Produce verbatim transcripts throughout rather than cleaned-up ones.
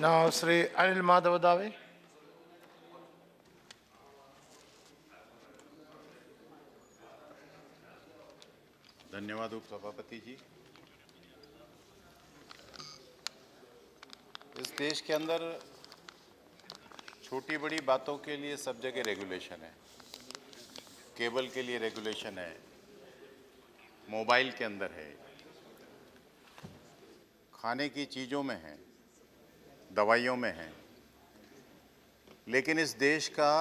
Now, Sri Anil Madhav Dave. धन्यवाद उप सभापति जी। इस देश के अंदर छोटी बड़ी बातों के लिए सब जगह रेगुलेशन है। केबल के लिए रेगुलेशन है, मोबाइल के अंदर है, खाने की चीज़ों में है, दवाइयों में है। लेकिन इस देश का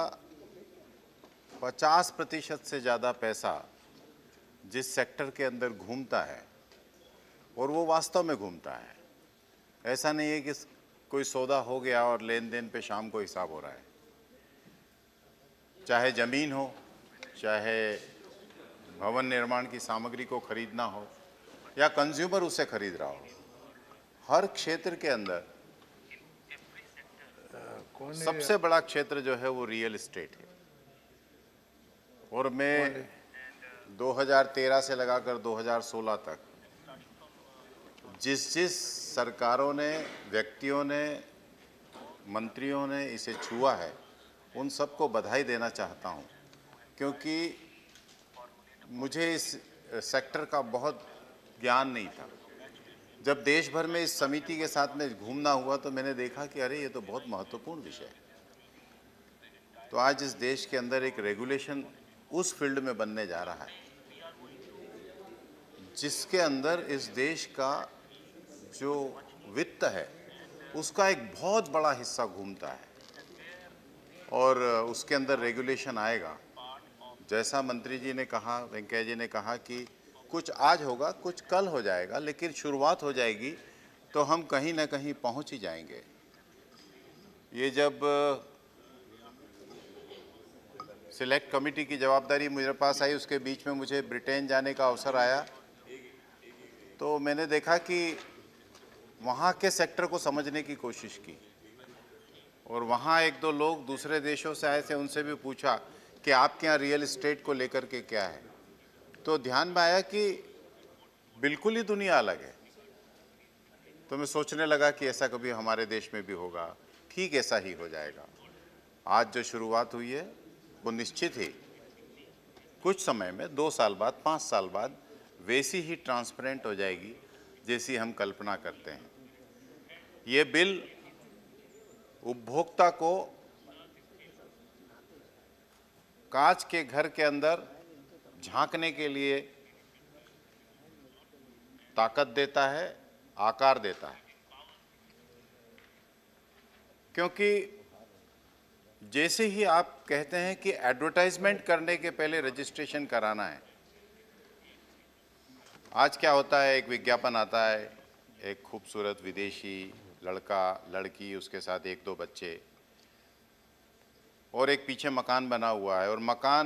पचास प्रतिशत से ज़्यादा पैसा जिस सेक्टर के अंदर घूमता है और वो वास्तव में घूमता है, ऐसा नहीं है कि कोई सौदा हो गया और लेन देन पे शाम को हिसाब हो रहा है। चाहे ज़मीन हो, चाहे भवन निर्माण की सामग्री को खरीदना हो या कंज्यूमर उसे खरीद रहा हो, हर क्षेत्र के अंदर सबसे बड़ा क्षेत्र जो है वो रियल एस्टेट है। और मैं दो हज़ार तेरह से लगाकर दो हज़ार सोलह तक जिस जिस सरकारों ने, व्यक्तियों ने, मंत्रियों ने इसे छुआ है, उन सबको बधाई देना चाहता हूं, क्योंकि मुझे इस सेक्टर का बहुत ज्ञान नहीं था। जब देश भर में इस समिति के साथ में घूमना हुआ तो मैंने देखा कि अरे ये तो बहुत महत्वपूर्ण विषय है। तो आज इस देश के अंदर एक रेगुलेशन उस फील्ड में बनने जा रहा है जिसके अंदर इस देश का जो वित्त है उसका एक बहुत बड़ा हिस्सा घूमता है और उसके अंदर रेगुलेशन आएगा। जैसा मंत्री जी ने कहा, वेंकैया जी ने कहा कि कुछ आज होगा, कुछ कल हो जाएगा, लेकिन शुरुआत हो जाएगी तो हम कहीं ना कहीं पहुंच ही जाएंगे। ये जब सिलेक्ट कमेटी की जवाबदारी मेरे पास आई, उसके बीच में मुझे ब्रिटेन जाने का अवसर आया, तो मैंने देखा कि वहाँ के सेक्टर को समझने की कोशिश की और वहाँ एक दो लोग दूसरे देशों से आए थे, उनसे भी पूछा कि आपके यहाँ रियल एस्टेट को लेकर के क्या है। तो ध्यान में आया कि बिल्कुल ही दुनिया अलग है। तो मैं सोचने लगा कि ऐसा कभी हमारे देश में भी होगा, ठीक ऐसा ही हो जाएगा। आज जो शुरुआत हुई है वो निश्चित ही कुछ समय में, दो साल बाद, पाँच साल बाद वैसी ही ट्रांसपेरेंट हो जाएगी जैसी हम कल्पना करते हैं। ये बिल उपभोक्ता को कांच के घर के अंदर झांकने के लिए ताकत देता है, आकार देता है, क्योंकि जैसे ही आप कहते हैं कि एडवर्टाइजमेंट करने के पहले रजिस्ट्रेशन कराना है, आज क्या होता है, एक विज्ञापन आता है, एक खूबसूरत विदेशी लड़का, लड़की, उसके साथ एक दो बच्चे और एक पीछे मकान बना हुआ है और मकान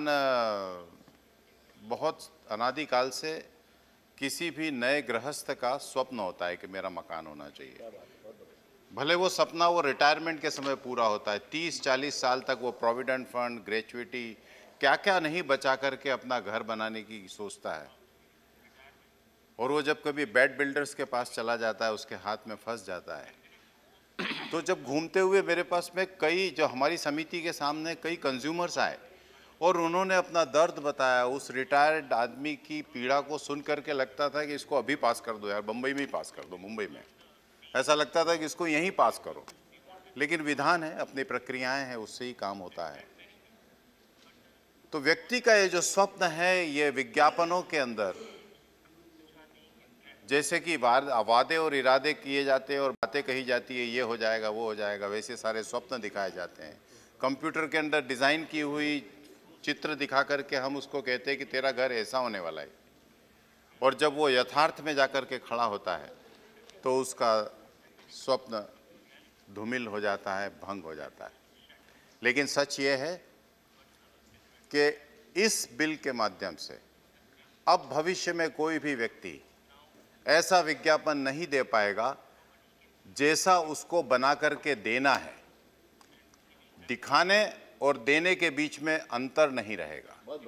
बहुत अनादिकाल से किसी भी नए गृहस्थ का स्वप्न होता है कि मेरा मकान होना चाहिए। भले वो सपना वो रिटायरमेंट के समय पूरा होता है, तीस चालीस साल तक वो प्रोविडेंट फंड, ग्रेचुइटी, क्या क्या नहीं बचा करके अपना घर बनाने की सोचता है। और वो जब कभी बेड बिल्डर्स के पास चला जाता है, उसके हाथ में फंस जाता है। तो जब घूमते हुए मेरे पास में कई, जो हमारी समिति के सामने कई कंज्यूमर्स आए और उन्होंने अपना दर्द बताया, उस रिटायर्ड आदमी की पीड़ा को सुन करके लगता था कि इसको अभी पास कर दो यार, बम्बई में ही पास कर दो, मुंबई में। ऐसा लगता था कि इसको यहीं पास करो, लेकिन विधान है, अपनी प्रक्रियाएं हैं, उससे ही काम होता है। तो व्यक्ति का ये जो स्वप्न है, ये विज्ञापनों के अंदर जैसे कि वादे और इरादे किए जाते हैं और बातें कही जाती है, ये हो जाएगा, वो हो जाएगा, वैसे सारे स्वप्न दिखाए जाते हैं। कंप्यूटर के अंदर डिज़ाइन की हुई चित्र दिखा करके हम उसको कहते हैं कि तेरा घर ऐसा होने वाला है, और जब वो यथार्थ में जाकर के खड़ा होता है तो उसका स्वप्न धूमिल हो जाता है, भंग हो जाता है। लेकिन सच ये है कि इस बिल के माध्यम से अब भविष्य में कोई भी व्यक्ति ऐसा विज्ञापन नहीं दे पाएगा जैसा उसको बना करके देना है। दिखाने और देने के बीच में अंतर नहीं रहेगा।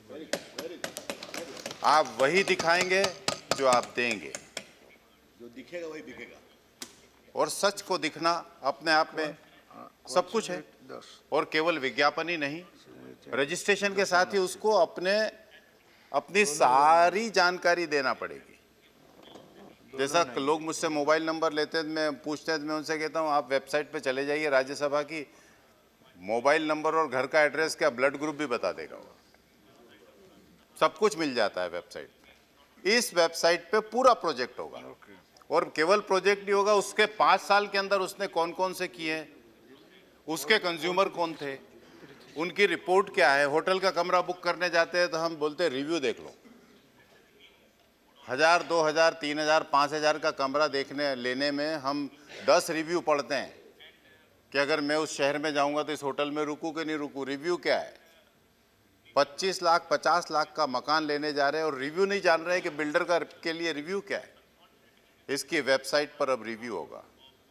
आप वही दिखाएंगे जो आप देंगे। जो दिखेगा वही बिकेगा। और सच को दिखना अपने आप में सब कुछ है। और केवल विज्ञापन ही नहीं, रजिस्ट्रेशन के साथ ही उसको अपने अपनी सारी जानकारी देना पड़ेगी। जैसा लोग मुझसे मोबाइल नंबर लेते हैं, मैं पूछते हैं, मैं उनसे कहता हूँ आप वेबसाइट पे चले जाइए राज्यसभा की, मोबाइल नंबर और घर का एड्रेस क्या ब्लड ग्रुप भी बता देगा वो, सब कुछ मिल जाता है वेबसाइट पे। इस वेबसाइट पे पूरा प्रोजेक्ट होगा। और केवल प्रोजेक्ट नहीं होगा, उसके पाँच साल के अंदर उसने कौन कौन से किए हैं, उसके कंज्यूमर कौन थे, उनकी रिपोर्ट क्या है। होटल का कमरा बुक करने जाते हैं तो हम बोलते हैं रिव्यू देख लो। हजार, दो हजार, तीन हजार, पाँच हजार का कमरा देखने लेने में हम दस रिव्यू पढ़ते हैं कि अगर मैं उस शहर में जाऊंगा तो इस होटल में रुकूं कि नहीं रुकूं। रिव्यू क्या है? पच्चीस लाख पचास लाख का मकान लेने जा रहे हैं और रिव्यू नहीं जान रहे हैं कि बिल्डर का के लिए रिव्यू क्या है। इसकी वेबसाइट पर अब रिव्यू होगा,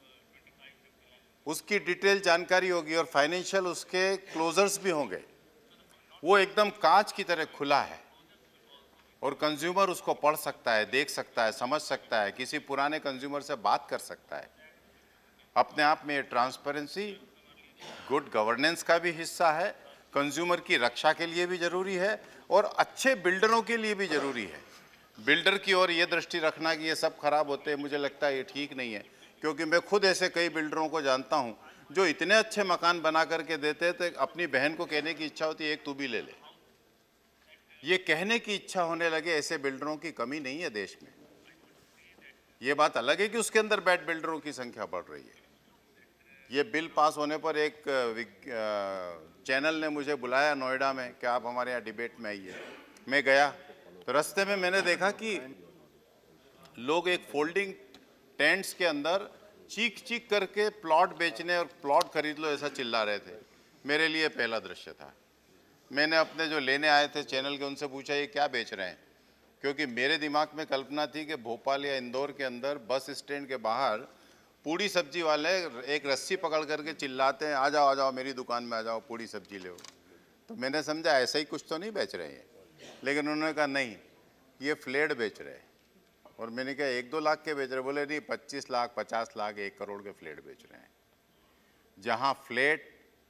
उसकी डिटेल जानकारी होगी और फाइनेंशियल उसके क्लोजर्स भी होंगे। वो एकदम कांच की तरह खुला है और कंज्यूमर उसको पढ़ सकता है, देख सकता है, समझ सकता है, किसी पुराने कंज्यूमर से बात कर सकता है। अपने आप में ये ट्रांसपेरेंसी गुड गवर्नेंस का भी हिस्सा है, कंज्यूमर की रक्षा के लिए भी जरूरी है और अच्छे बिल्डरों के लिए भी जरूरी है। बिल्डर की ओर ये दृष्टि रखना कि ये सब खराब होते हैं, मुझे लगता है ये ठीक नहीं है। क्योंकि मैं खुद ऐसे कई बिल्डरों को जानता हूं जो इतने अच्छे मकान बना करके देते हैं तो अपनी बहन को कहने की इच्छा होती है एक तू भी ले ले। ये कहने की इच्छा होने लगे, ऐसे बिल्डरों की कमी नहीं है देश में। ये बात अलग है कि उसके अंदर बैड बिल्डरों की संख्या बढ़ रही है। ये बिल पास होने पर एक चैनल ने मुझे बुलाया नोएडा में कि आप हमारे यहाँ डिबेट में आइए। मैं गया तो रास्ते में मैंने देखा कि लोग एक फोल्डिंग टेंट्स के अंदर चीख चीख करके प्लॉट बेचने और प्लॉट खरीद लो ऐसा चिल्ला रहे थे। मेरे लिए पहला दृश्य था। मैंने अपने जो लेने आए थे चैनल के उनसे पूछा ये क्या बेच रहे हैं, क्योंकि मेरे दिमाग में कल्पना थी कि भोपाल या इंदौर के अंदर बस स्टैंड के बाहर पूड़ी सब्जी वाले एक रस्सी पकड़ करके चिल्लाते हैं आ जाओ आ जाओ मेरी दुकान में आ जाओ पूड़ी सब्जी ले। तो मैंने समझा ऐसा ही कुछ तो नहीं बेच रहे हैं, लेकिन उन्होंने कहा नहीं ये फ्लैट बेच रहे हैं। और मैंने कहा एक दो लाख के बेच रहे? बोले नहीं पच्चीस लाख पचास लाख एक करोड़ के फ्लैट बेच रहे हैं। जहाँ फ्लैट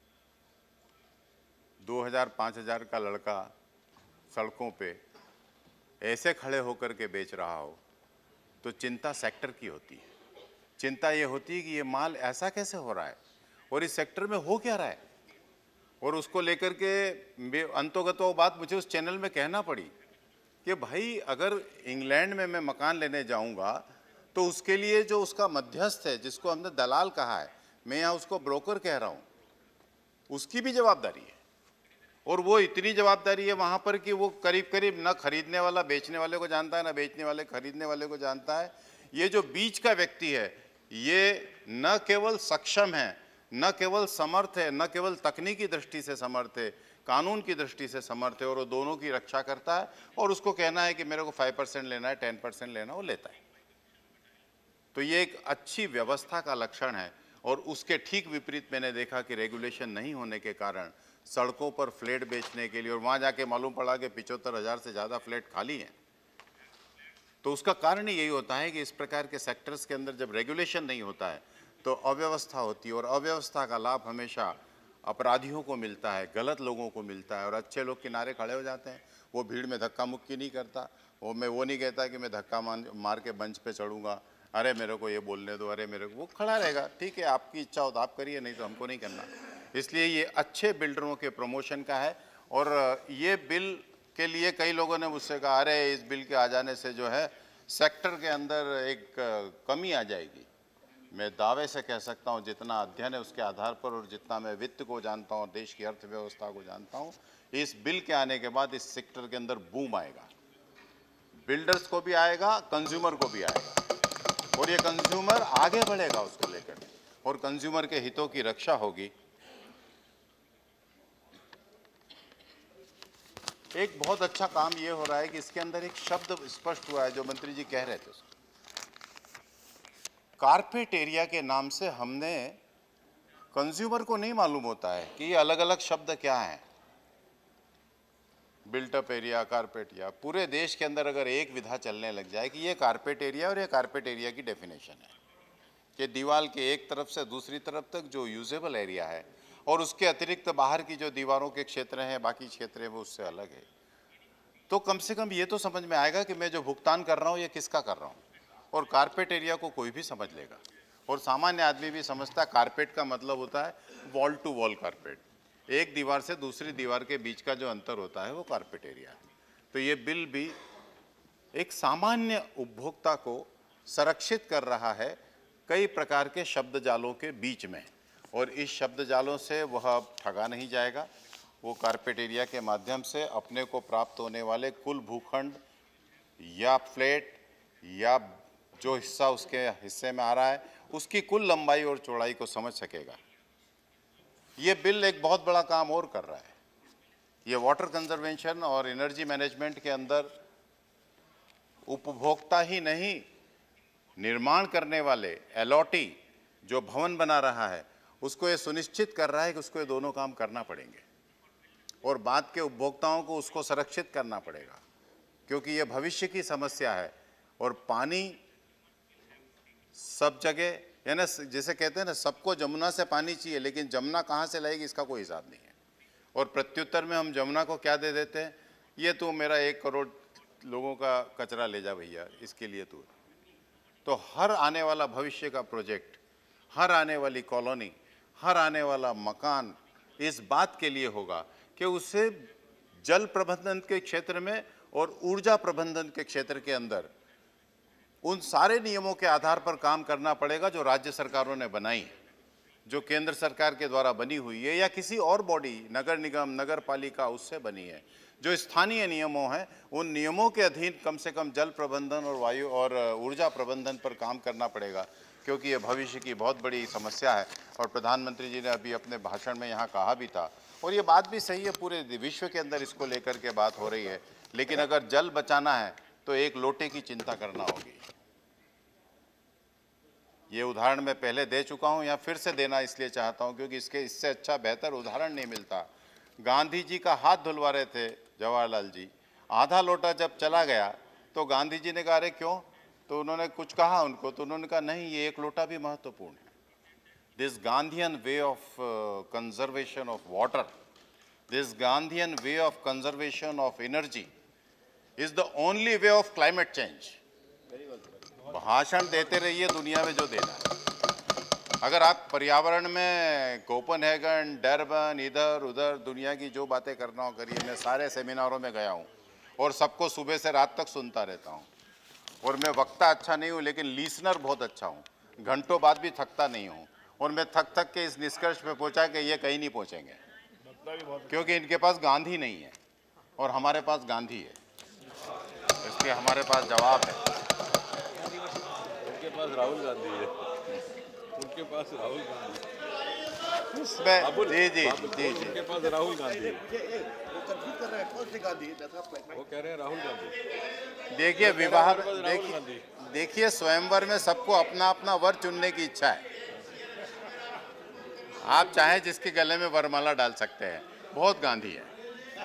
दो हजार पाँच हजार का लड़का सड़कों पे ऐसे खड़े होकर के बेच रहा हो तो चिंता सेक्टर की होती है। चिंता ये होती है कि ये माल ऐसा कैसे हो रहा है और इस सेक्टर में हो क्या रहा है। और उसको लेकर के अंतोगतो बात मुझे उस चैनल में कहना पड़ी कि भाई अगर इंग्लैंड में मैं मकान लेने जाऊंगा तो उसके लिए जो उसका मध्यस्थ है जिसको हमने दलाल कहा है, मैं यहाँ उसको ब्रोकर कह रहा हूँ, उसकी भी जवाबदारी है। और वो इतनी जवाबदारी है वहाँ पर कि वो करीब करीब न खरीदने वाला बेचने वाले को जानता है, ना बेचने वाले खरीदने वाले को जानता है। ये जो बीच का व्यक्ति है ये न केवल सक्षम है, न केवल समर्थ है, न केवल तकनीकी दृष्टि से समर्थ है, कानून की दृष्टि से समर्थ है और वो दोनों की रक्षा करता है। और उसको कहना है कि मेरे को फाइव परसेंट लेना है, टेन परसेंट लेना, वो लेता है। तो ये एक अच्छी व्यवस्था का लक्षण है। और उसके ठीक विपरीत मैंने देखा कि रेगुलेशन नहीं होने के कारण सड़कों पर फ्लैट बेचने के लिए, और वहाँ जाके मालूम पड़ा कि पिचहत्तर हजार से ज़्यादा फ्लैट खाली हैं। तो उसका कारण ही यही होता है कि इस प्रकार के सेक्टर्स के अंदर जब रेगुलेशन नहीं होता है तो अव्यवस्था होती है और अव्यवस्था का लाभ हमेशा अपराधियों को मिलता है, गलत लोगों को मिलता है और अच्छे लोग किनारे खड़े हो जाते हैं। वो भीड़ में धक्का मुक्की नहीं करता। वो मैं वो नहीं कहता कि मैं धक्का मार के मंच पे चढ़ूंगा, अरे मेरे को ये बोलने दो, अरे मेरे को, वो खड़ा रहेगा। ठीक है आपकी इच्छा हो तो आप करिए, नहीं तो हमको नहीं करना। इसलिए ये अच्छे बिल्डरों के प्रमोशन का है। और ये बिल के लिए कई लोगों ने मुझसे कहा अरे इस बिल के आ जाने से जो है सेक्टर के अंदर एक कमी आ जाएगी। मैं दावे से कह सकता हूँ जितना अध्ययन है उसके आधार पर और जितना मैं वित्त को जानता हूँ, देश की अर्थव्यवस्था को जानता हूँ, इस बिल के आने के बाद इस सेक्टर के अंदर बूम आएगा। बिल्डर्स को भी आएगा, कंज्यूमर को भी आएगा और ये कंज्यूमर आगे बढ़ेगा उसको लेकर और कंज्यूमर के हितों की रक्षा होगी। एक बहुत अच्छा काम ये हो रहा है कि इसके अंदर एक शब्द स्पष्ट हुआ है जो मंत्री जी कह रहे थे, कारपेट एरिया के नाम से हमने, कंज्यूमर को नहीं मालूम होता है कि ये अलग अलग शब्द क्या हैं। बिल्टअप एरिया, कारपेट एरिया, पूरे देश के अंदर अगर एक विधा चलने लग जाए कि ये कारपेट एरिया और ये कारपेट एरिया की डेफिनेशन है, कि दीवार के एक तरफ से दूसरी तरफ तक जो यूजेबल एरिया है और उसके अतिरिक्त बाहर की जो दीवारों के क्षेत्र हैं, बाकी क्षेत्र हैं, वो उससे अलग है। तो कम से कम ये तो समझ में आएगा कि मैं जो भुगतान कर रहा हूँ ये किसका कर रहा हूँ। और कारपेट एरिया को कोई भी समझ लेगा और सामान्य आदमी भी समझता है। कारपेट का मतलब होता है वॉल टू वॉल कारपेट, एक दीवार से दूसरी दीवार के बीच का जो अंतर होता है वो कारपेट एरिया है। तो ये बिल भी एक सामान्य उपभोक्ता को संरक्षित कर रहा है कई प्रकार के शब्द जालों के बीच में, और इस शब्द जालों से वह अब ठगा नहीं जाएगा। वो कारपेट एरिया के माध्यम से अपने को प्राप्त होने वाले कुल भूखंड या फ्लैट या जो हिस्सा उसके हिस्से में आ रहा है उसकी कुल लंबाई और चौड़ाई को समझ सकेगा। ये बिल एक बहुत बड़ा काम और कर रहा है। ये वाटर कंजर्वेशन और एनर्जी मैनेजमेंट के अंदर उपभोक्ता ही नहीं, निर्माण करने वाले अलॉटी जो भवन बना रहा है उसको ये सुनिश्चित कर रहा है कि उसको ये दोनों काम करना पड़ेंगे और बाद के उपभोक्ताओं को उसको संरक्षित करना पड़ेगा, क्योंकि ये भविष्य की समस्या है। और पानी सब जगह, यानी जैसे कहते हैं ना, सबको जमुना से पानी चाहिए, लेकिन जमुना कहाँ से लाएगी इसका कोई हिसाब नहीं है। और प्रत्युत्तर में हम जमुना को क्या दे देते हैं, ये तो मेरा एक करोड़ लोगों का कचरा ले जा भैया, इसके लिए तू। तो हर आने वाला भविष्य का प्रोजेक्ट, हर आने वाली कॉलोनी, हर आने वाला मकान इस बात के लिए होगा कि उसे जल प्रबंधन के क्षेत्र में और ऊर्जा प्रबंधन के क्षेत्र के अंदर उन सारे नियमों के आधार पर काम करना पड़ेगा जो राज्य सरकारों ने बनाई है, जो केंद्र सरकार के द्वारा बनी हुई है या किसी और बॉडी, नगर निगम, नगर पालिका, उससे बनी है। जो स्थानीय नियमों हैं उन नियमों के अधीन कम से कम जल प्रबंधन और वायु और ऊर्जा प्रबंधन पर काम करना पड़ेगा, क्योंकि ये भविष्य की बहुत बड़ी समस्या है। और प्रधानमंत्री जी ने अभी अपने भाषण में यहाँ कहा भी था, और ये बात भी सही है, पूरे विश्व के अंदर इसको लेकर के बात हो रही है। लेकिन अगर जल बचाना है तो एक लोटे की चिंता करना होगी। ये उदाहरण मैं पहले दे चुका हूँ, या फिर से देना इसलिए चाहता हूँ क्योंकि इसके इससे अच्छा बेहतर उदाहरण नहीं मिलता। गांधी जी का हाथ धुलवा रहे थे जवाहरलाल जी, आधा लोटा जब चला गया तो गांधी जी ने कहा अरे क्यों, तो उन्होंने कुछ कहा उनको, तो उन्होंने कहा नहीं, ये एक लोटा भी महत्वपूर्ण है। This Gandhian way of conservation of water, this Gandhian way of conservation of energy is the only way of climate change. भाषण देते रहिए दुनिया में जो देना है। अगर आप पर्यावरण में कोपनहेगन, डरबन, इधर उधर दुनिया की जो बातें करना हो करिए। मैं सारे सेमिनारों में गया हूँ और सबको सुबह से रात तक सुनता रहता हूँ। और मैं वक्ता अच्छा नहीं हूँ लेकिन लिसनर बहुत अच्छा हूँ, घंटों बाद भी थकता नहीं हूँ। और मैं थक थक के इस निष्कर्ष पे पहुँचा कि ये कहीं नहीं पहुँचेंगे, क्योंकि इनके पास गांधी नहीं है और हमारे पास गांधी है, इसलिए हमारे पास जवाब है। उनके पास राहुल गांधी है, उनके पास राहुल गांधी इसमें जी जी जी जी उनके पास राहुल गांधी है, वो कंफ्यूज कर रहे हैं कौन सी गांधी है, that's not like- वो कह रहे हैं राहुल गांधी। देखिए विवाह, हमारे पास राहुल देखिए गांधी। देखिए स्वयंवर में सबको अपना अपना वर चुनने की इच्छा है। आप चाहे जिसके गले में वरमाला डाल सकते हैं, बहुत गांधी है।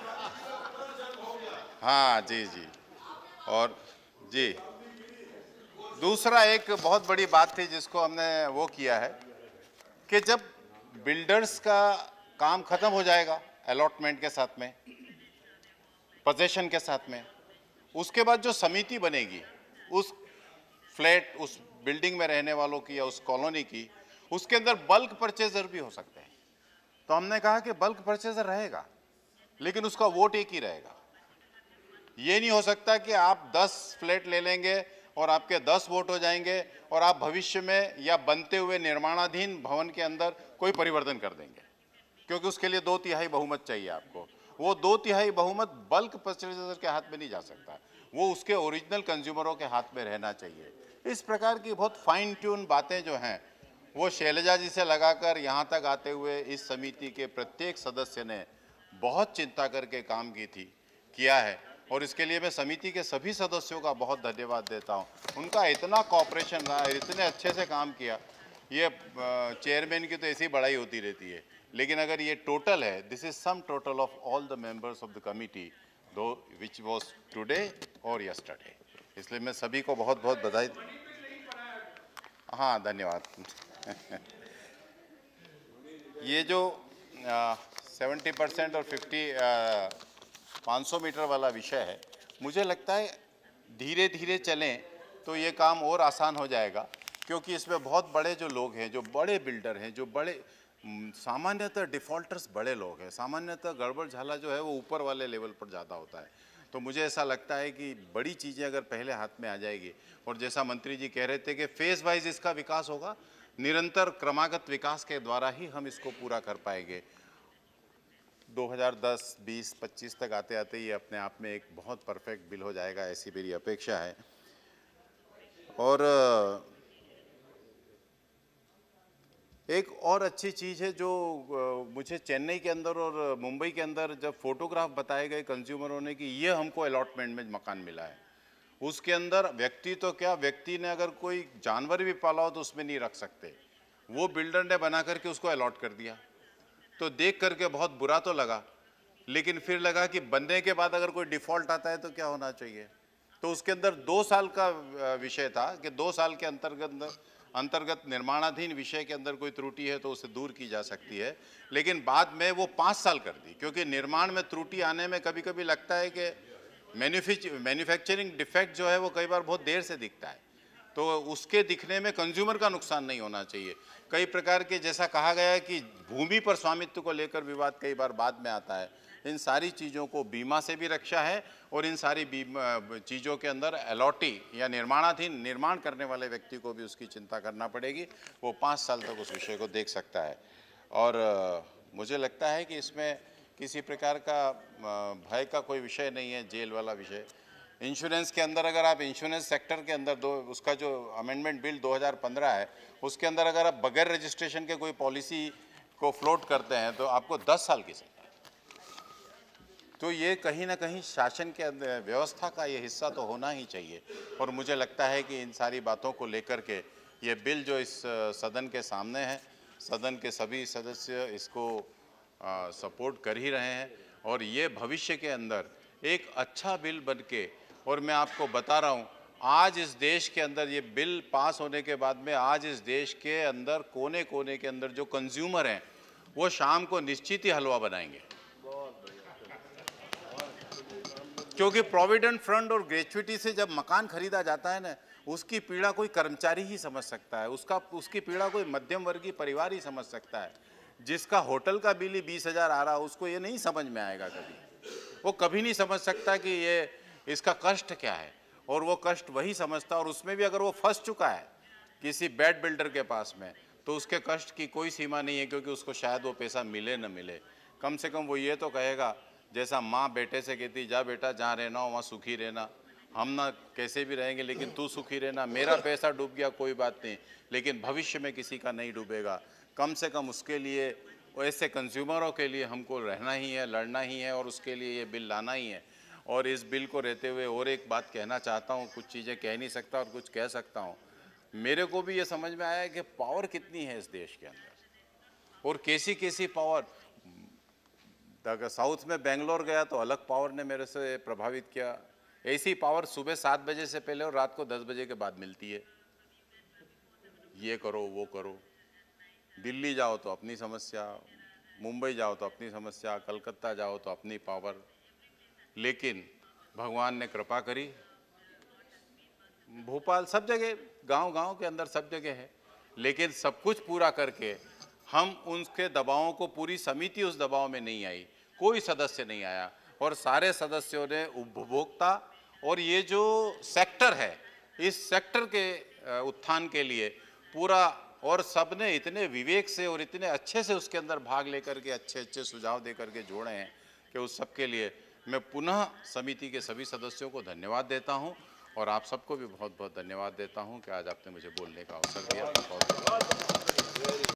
हाँ जी जी। और जी दूसरा एक बहुत बड़ी बात थी जिसको हमने वो किया है कि जब बिल्डर्स का काम खत्म हो जाएगा अलॉटमेंट के साथ में, पोजेशन के साथ में, उसके बाद जो समिति बनेगी उस फ्लैट, उस बिल्डिंग में रहने वालों की या उस कॉलोनी की, उसके अंदर बल्क परचेजर भी हो सकते हैं। तो हमने कहा कि बल्क परचेजर रहेगा लेकिन उसका वोट एक ही रहेगा। ये नहीं हो सकता कि आप दस फ्लैट ले लेंगे और आपके दस वोट हो जाएंगे और आप भविष्य में या बनते हुए निर्माणाधीन भवन के अंदर कोई परिवर्तन कर देंगे, क्योंकि उसके लिए दो तिहाई बहुमत चाहिए आपको। वो दो तिहाई बहुमत बल्क परचेजर के हाथ में नहीं जा सकता, वो उसके ओरिजिनल कंज्यूमरों के हाथ में रहना चाहिए। इस प्रकार की बहुत फाइन ट्यून बातें जो हैं वो शैलजा जी से लगाकर यहाँ तक आते हुए इस समिति के प्रत्येक सदस्य ने बहुत चिंता करके काम की थी, किया है। और इसके लिए मैं समिति के सभी सदस्यों का बहुत धन्यवाद देता हूँ। उनका इतना कॉपरेशन रहा, इतने अच्छे से काम किया। ये चेयरमैन की तो ऐसी बड़ाई होती रहती है, लेकिन अगर ये टोटल है, this is sum total of all the members of the committee दो विच वाज टुडे और यस्टरडे। इसलिए मैं सभी को बहुत बहुत बधाई। हाँ, धन्यवाद। ये जो सेवेंटी परसेंट और फिफ्टी पाँच सौ मीटर वाला विषय है, मुझे लगता है धीरे धीरे चलें तो ये काम और आसान हो जाएगा, क्योंकि इसमें बहुत बड़े जो लोग हैं, जो बड़े बिल्डर हैं, जो बड़े सामान्यतः डिफ़ॉल्टर्स बड़े लोग हैं, सामान्यतः गड़बड़ झाला जो है वो ऊपर वाले लेवल पर ज़्यादा होता है। तो मुझे ऐसा लगता है कि बड़ी चीज़ें अगर पहले हाथ में आ जाएगी, और जैसा मंत्री जी कह रहे थे कि फेज़ वाइज इसका विकास होगा, निरंतर क्रमागत विकास के द्वारा ही हम इसको पूरा कर पाएंगे। दो हज़ार दस, बीस, पच्चीस तक आते आते ये अपने आप में एक बहुत परफेक्ट बिल हो जाएगा, ऐसी मेरी अपेक्षा है। और एक और अच्छी चीज़ है जो मुझे चेन्नई के अंदर और मुंबई के अंदर जब फोटोग्राफ बताए गए कंज्यूमरों ने कि ये हमको अलॉटमेंट में मकान मिला है, उसके अंदर व्यक्ति तो क्या, व्यक्ति ने अगर कोई जानवर भी पाला हो तो उसमें नहीं रख सकते, वो बिल्डर ने बना करके उसको अलॉट कर दिया। तो देख करके बहुत बुरा तो लगा, लेकिन फिर लगा कि बनने के बाद अगर कोई डिफ़ॉल्ट आता है तो क्या होना चाहिए। तो उसके अंदर दो साल का विषय था कि दो साल के अंतर्गत अंतर्गत निर्माणाधीन विषय के अंदर कोई त्रुटि है तो उसे दूर की जा सकती है, लेकिन बाद में वो पाँच साल कर दी, क्योंकि निर्माण में त्रुटि आने में कभी कभी लगता है कि मैन्युफैक्चरिंग डिफेक्ट जो है वो कई बार बहुत देर से दिखता है, तो उसके दिखने में कंज्यूमर का नुकसान नहीं होना चाहिए। कई प्रकार के, जैसा कहा गया है कि भूमि पर स्वामित्व को लेकर विवाद कई बार बाद में आता है, इन सारी चीज़ों को बीमा से भी रक्षा है, और इन सारी बीमा चीज़ों के अंदर अलॉटी या निर्माणाधीन निर्माण करने वाले व्यक्ति को भी उसकी चिंता करना पड़ेगी, वो पाँच साल तक उस विषय को देख सकता है। और मुझे लगता है कि इसमें किसी प्रकार का भय का कोई विषय नहीं है, जेल वाला विषय। इंश्योरेंस के अंदर अगर आप इंश्योरेंस सेक्टर के अंदर दो उसका जो अमेंडमेंट बिल दो हज़ार पंद्रह है, उसके अंदर अगर आप बगैर रजिस्ट्रेशन के कोई पॉलिसी को फ्लोट करते हैं तो आपको दस साल की सजा। तो ये कहीं ना कहीं शासन के अंदर व्यवस्था का ये हिस्सा तो होना ही चाहिए, और मुझे लगता है कि इन सारी बातों को लेकर के ये बिल जो इस सदन के सामने है, सदन के सभी सदस्य इसको आ, सपोर्ट कर ही रहे हैं, और ये भविष्य के अंदर एक अच्छा बिल बन के, और मैं आपको बता रहा हूँ आज इस देश के अंदर ये बिल पास होने के बाद में आज इस देश के अंदर कोने कोने के अंदर जो कंज्यूमर हैं वो शाम को निश्चित ही हलवा बनाएंगे, क्योंकि प्रोविडेंट फंड और ग्रेच्युटी से जब मकान खरीदा जाता है ना, उसकी पीड़ा कोई कर्मचारी ही समझ सकता है, उसका उसकी पीड़ा कोई मध्यम वर्गीय परिवार ही समझ सकता है। जिसका होटल का बिल ही बीस हजार आ रहा है उसको ये नहीं समझ में आएगा, कभी वो कभी नहीं समझ सकता कि ये इसका कष्ट क्या है, और वो कष्ट वही समझता, और उसमें भी अगर वो फंस चुका है किसी बैड बिल्डर के पास में तो उसके कष्ट की कोई सीमा नहीं है, क्योंकि उसको शायद वो पैसा मिले न मिले, कम से कम वो ये तो कहेगा, जैसा माँ बेटे से कहती, जा बेटा जहाँ रहना हो वहाँ सुखी रहना, हम ना कैसे भी रहेंगे लेकिन तू सुखी रहना, मेरा पैसा डूब गया कोई बात नहीं, लेकिन भविष्य में किसी का नहीं डूबेगा। कम से कम उसके लिए, ऐसे कंज्यूमरों के लिए हमको रहना ही है, लड़ना ही है, और उसके लिए ये बिल लाना ही है। और इस बिल को रहते हुए और एक बात कहना चाहता हूँ, कुछ चीज़ें कह नहीं सकता और कुछ कह सकता हूँ। मेरे को भी ये समझ में आया कि पावर कितनी है इस देश के अंदर, और कैसी कैसी पावर। अगर साउथ में बेंगलोर गया तो अलग पावर ने मेरे से प्रभावित किया, ऐसी पावर सुबह सात बजे से पहले और रात को दस बजे के बाद मिलती है, ये करो वो करो। दिल्ली जाओ तो अपनी समस्या, मुंबई जाओ तो अपनी समस्या, कलकत्ता जाओ तो अपनी पावर। लेकिन भगवान ने कृपा करी, भोपाल सब जगह, गांव गांव के अंदर सब जगह है, लेकिन सब कुछ पूरा करके हम उनके दबावों को, पूरी समिति उस दबाव में नहीं आई, कोई सदस्य नहीं आया, और सारे सदस्यों ने उपभोक्ता और ये जो सेक्टर है, इस सेक्टर के उत्थान के लिए पूरा, और सबने इतने विवेक से और इतने अच्छे से उसके अंदर भाग लेकर के अच्छे अच्छे सुझाव दे करके जोड़े हैं कि उस सब के लिए मैं पुनः समिति के सभी सदस्यों को धन्यवाद देता हूं, और आप सबको भी बहुत बहुत धन्यवाद देता हूं कि आज आपने मुझे बोलने का अवसर दिया। बहुत